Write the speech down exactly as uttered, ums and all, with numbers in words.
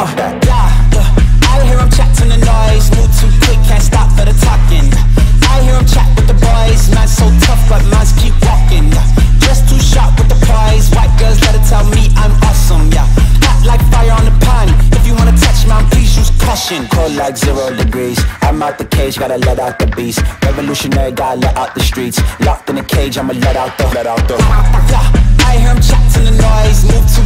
fuck that. Yeah, yeah. I hear him chat to the noise, move too quick, can't stop for the talking. I hear him chat with the boys, man so tough, but mans keep walking. Just too sharp with the prize, white girls let it tell me I'm awesome. Yeah, hot like fire on the pan. If you wanna touch me, please use caution. Cold like zero degrees. I'm out the cage, gotta let out the beast. Revolutionary, gotta let out the streets. Locked in a cage, I'ma let out the, let out the. Yeah, I hear him chat to the noise, move too